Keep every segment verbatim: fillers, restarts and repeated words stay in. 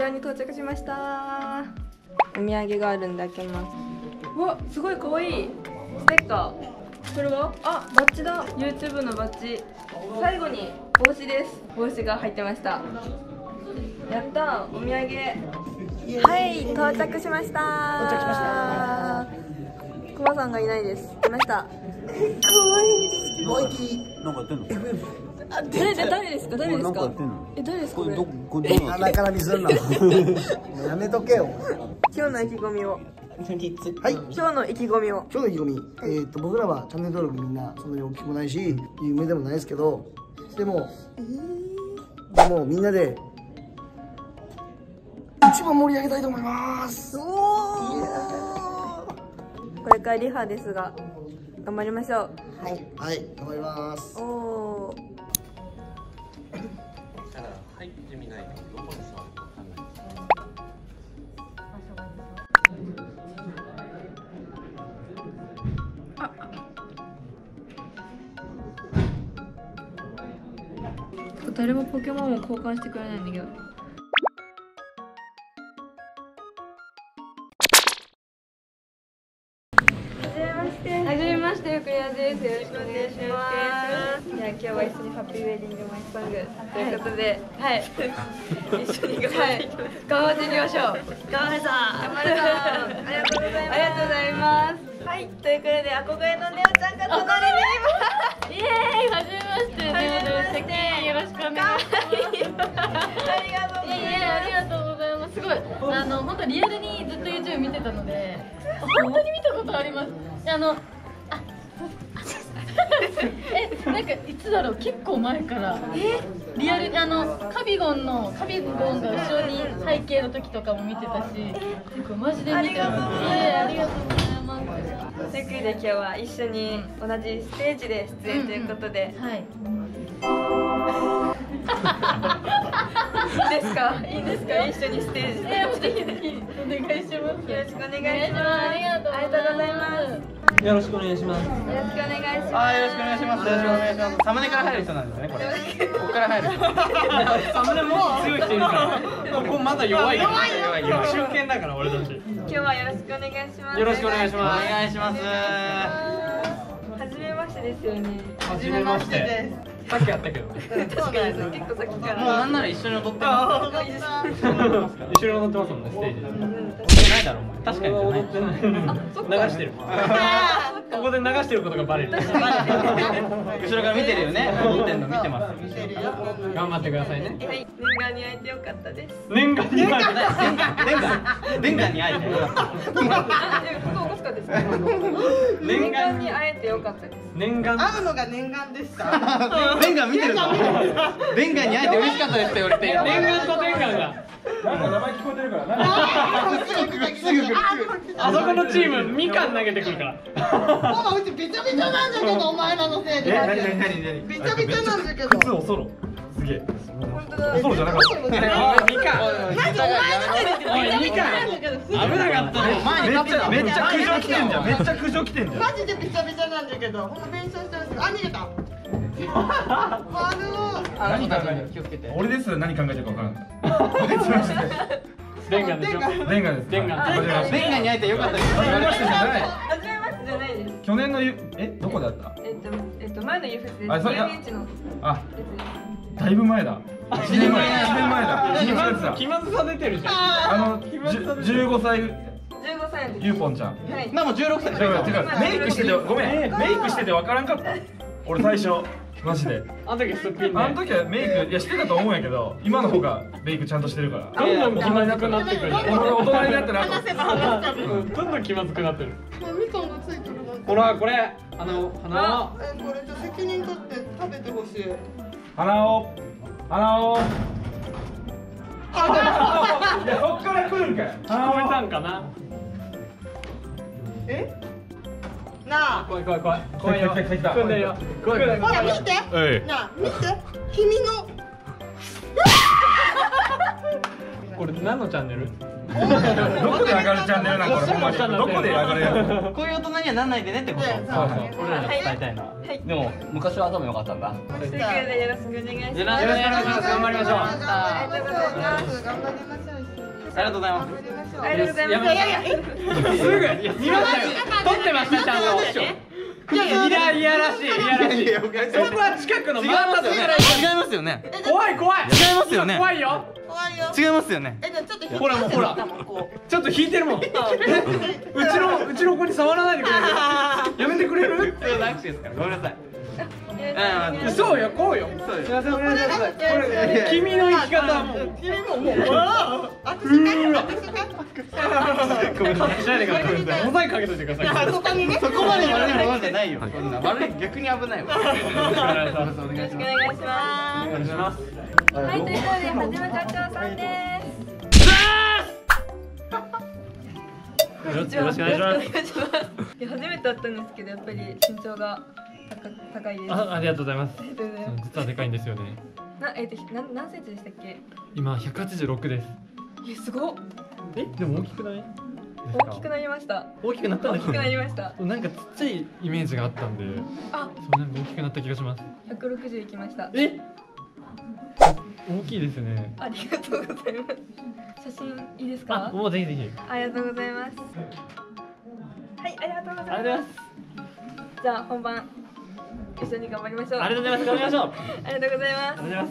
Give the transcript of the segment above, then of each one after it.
らに到着しました。お土産があるんで開けます。うわ、すごい可愛いステッカー。これはあ、バッジだ。 YouTube のバッジ。最後に帽子です。帽子が入ってました。やったー、お土産。はい、到着しました。到着しました。クマさんがいないです。来ました。可愛いんですけど。 なんかやってんの？ 誰で誰ですか？誰ですか？え、誰ですか？これ。 これ鼻から見すんな。やめとけよ。 今日の意気込みを。 はい。 今日の意気込みを。 今日の意気込み。えっと僕らはチャンネル登録みんなそんなに大きくもないし有名でもないですけど、でもでもみんなで一番盛り上げたいと思います。おお。これからリハですが頑張りましょう。 はいはい頑張ります。 おお。 だから入ってみないとどこに座るかわかんないです。あ、誰もポケモンを交換してくれないんだけど。はじめまして、クレアです。よろしくお願いします。いや、今日は一緒にハッピーウェディングマイソングということで、はい、一緒に頑張っていきましょう。頑張っていきましょう。頑張るぞ。頑張るぞ。ありがとうございます。ありがとうございます。はい、ということで、憧れのネオちゃんが隣にいます。イエーイ、はじめまして。ネオです。よろしくお願いします。ありがとうございます。いえいえ、ありがとうございます。すごい、あの、本当リアルにずっと YouTube 見てたので、本当に見たことあります。あのえ、なんかいつだろう、結構前からえリアルにあのカビゴンのカビゴンが後ろに背景の時とかも見てたし、結構マジで見てます。えー、ありがとうございます。ということで今日は一緒に同じステージで出演ということで、はい。いいですか？いいですか？一緒にステージで。えー、ぜひぜひお願いします。よろしくお願いします。ありがとうございます。 よろしくお願いします。 よろしくお願いします。 あ、よろしくお願いします。よろしくお願いします。サムネから入る人なんですね、これ。ここから入る。サムネも強い人いるから。ここまだ弱い。弱い弱い弱い。中堅だから俺たち。今日はよろしくお願いします。よろしくお願いします。お願いします。初めましてですよね。初めましてです。さっきやったけど。確かに結構さっきから。もうなんなら一緒に踊ってます。一緒に踊ってますもんね、ステージで。ないだろお前。確かに踊ってない。流してる。ここで流してることがバレる。後ろから見てるよね。踊ってんの見てます。見てるよ。頑張ってくださいね。はい。念願に会えてよかったです。念願に会えて。念願。念願に会えてよかった。福岡かですか。念願に会えてよかったです。念願。 会うのが念願でした。 念願見てるぞ。念願に会えて嬉しかったですって言われて。念願と念願が。なんか名前聞こえてるから。あそこのチームみかん投げてくるから。 もううちべちゃべちゃなんだけどお前らのせいで。 え、なになになになに。 べちゃべちゃなんだけど。 靴おそろ。すげえ。おそろじゃなかった。みかん。 何お前のせいで。 おいみかん。危なかったね。前に立ってた。めっちゃ苦情来てんじゃん。めっちゃ苦情来てんじゃん。 マジでべちゃべちゃなんだけど。ほんと弁償してほしい。あ、逃げた。あの何考えてる？気をつけて。俺です。何考えてるか分からない。レンガでしょ。レンガです。レンガ。レンガに会えてよかったです。初めましてじゃない。 初めましてじゃないです。 去年のゆえどこだった？ えっとえっと前のユーフェスです。 あ、それや。あ、 だいぶ前だ。一年前。一年前だ。 気まず気まずさ出てるじゃん。 あのじゅうごさい。 じゅうごさいです。 ゆうぽんちゃん。 はい。 なもじゅうろくさい。メイクしててごめん。メイクしててわからんかった。俺最初。マジで。 あの時すっぴんね。 あの時はメイクいやしてたと思うんやけど、今の方がメイクちゃんとしてるから。 どんどん気まずくなってくる。 大人になったら話せば話した分。 どんどん気まずくなってる。 みかんがついてるの。 ほらこれあの花を。 えこれじゃ責任取って食べてほしい。 花を花を。いやそっから来るんかい。 聞こえたんかな。 え？なあ。 怖い怖い怖い怖いよ。 来た来た来た。 来んでよ。 ほら見て。なあ見て。君の。 これ何のチャンネル？ どこで上がるチャンネルなんこれほんまに。どこで上がるやつ？ こういう大人にはなんないでねってこと。 そうそう。 俺らが伝えたいのは。でも昔は頭良かったんだ。 ということでよろしくお願いします。 よろしくお願いします。頑張りましょう。 頑張りましょう。頑張りましょう。 ょう。 ありがとうございます。 ありがとうございます。 いやいやいや、すぐ、いや、見ましたよ。撮ってました、ちゃんと。いやいや、いやいやらしい、いやらしい。僕は近くの回ったぞ。 違いますよね。 怖い怖い。 違いますよね。 怖いよ。 怖いよ。 違いますよね。 え、じゃあちょっとほらもうほら。ちょっと引いてるもん。うちのうちの子に触らないでくれる。やめてくれる？ それは握手ですから。ごめんなさい。 そうよ、こうよ。すいません、お願いします。これ君の生き方はもう。 君ももう、私か私かごめんなさい。しないでください。モザイクかけといてください。 そこにね。 そこまで悪いものじゃないよ。こんな悪い、逆に危ないわ。お願いします。 よろしくお願いします。 お願いします。 はい、ということで、はじめ課長さんです。 よろしくお願いします。 いや、初めて会ったんですけど、やっぱり身長が高高いです。 あ、ありがとうございます。 ありがとうございます。 実はでかいんですよね。 な、えっと、な、何センチでしたっけ？ 今ひゃくはちじゅうろくです。 え、すごっ。 え、でも大きくない？ 大きくなりました。 大きくなったんです大きくなりました。 なんかちっちゃいイメージがあったんで、 あ、 そうなんか大きくなった気がします。 百六十いきました。 え？大きいですね。 ありがとうございます。写真いいですあ、 か？ もうぜひぜひ。 ありがとうございます。はい、ありがとうございます。 ありがとうございます。 じゃあ本番一緒に頑張りましょう。 ありがとうございます。頑張りましょう。 ありがとうございます。 ありがとうございます。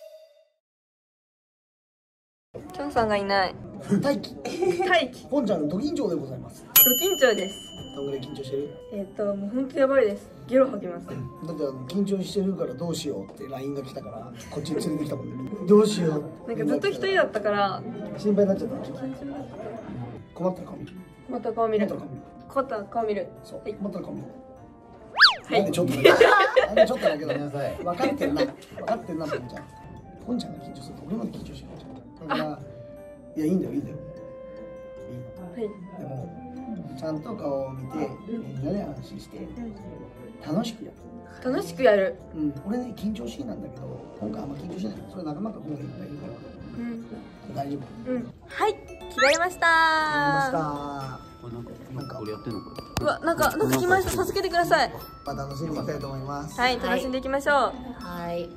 きょんさんがいない。 大輝大輝、 ポンちゃんのド緊張でございます。 ド緊張です。 どんぐらい緊張してる？ えっと、もう本当やばいです。ゲロ吐きます。 だってあの緊張してるからどうしようって ライン が来たからこっちに連れてきたもんね。どうしよう。 なんかずっと一人だったから心配になっちゃった。 緊張だった。 困ったら顔見る。 また顔見る。 困ったら顔見る。 また顔見る。 そう。 はい。 困ったら顔見る。 はいなんでちょっとだけ。なんでちょっとだけど。分かってんな。分かってんなポンちゃん。ポンちゃんが緊張すると俺まで緊張してるじゃん。だからいやいいんだよいいんだよ。いいの。 はい。 でもちゃんと顔を見てみんなで安心して楽しくやる。 楽しくやる。 うん。俺ね緊張しいなんだけど今回あんま緊張しない。それ仲間が今回いっぱいいるから。 うん。 大丈夫。 うん。はい。着替えましたましー。 た。 なんか俺やってんのこれ。 うわ、なんか、なんか来ました。助けてください。 また楽しんでいきたいと思います。 はい、楽しんでいきましょう。 はい。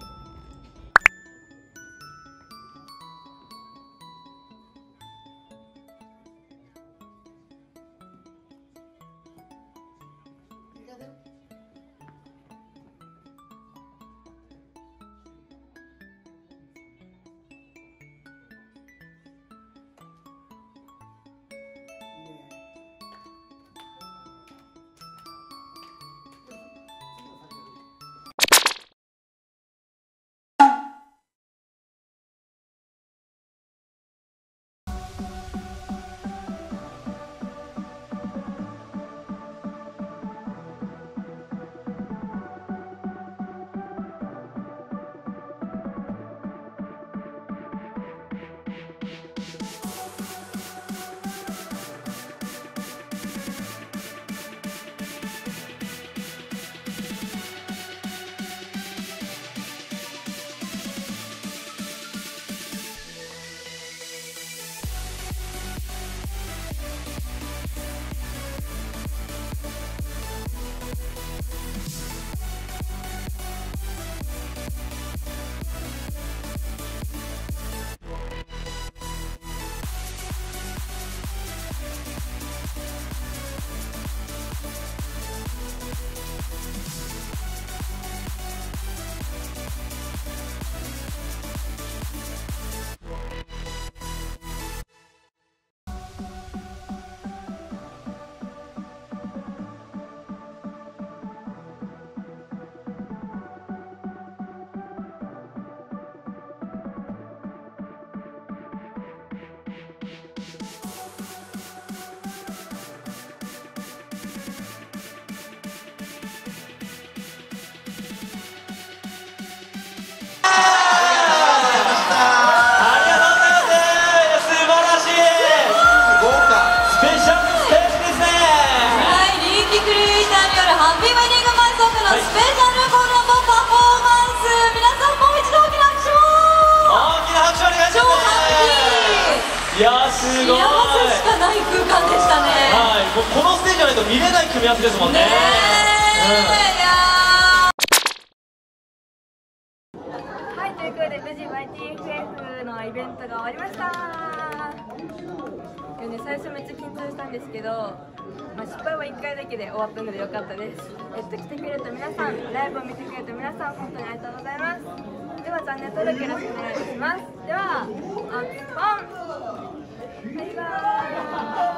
いやーすごい。 幸せしかない空間でしたね。 はい、もうこのステージじゃないと見れない組み合わせですもんね。 ねえ、うん、いやー。はい、ということでで無事 ワイティーエフエフ のイベントが終わりました。でね、最初めっちゃ緊張したんですけど、まあ、失敗はいっかいだけで終わったのでよかったです。えっと、来てくれた皆さん、ライブを見てくれた皆さん、本当にありがとうございます。ではチャンネル登録よろしくお願いします。では、あっぽんバイバーイ。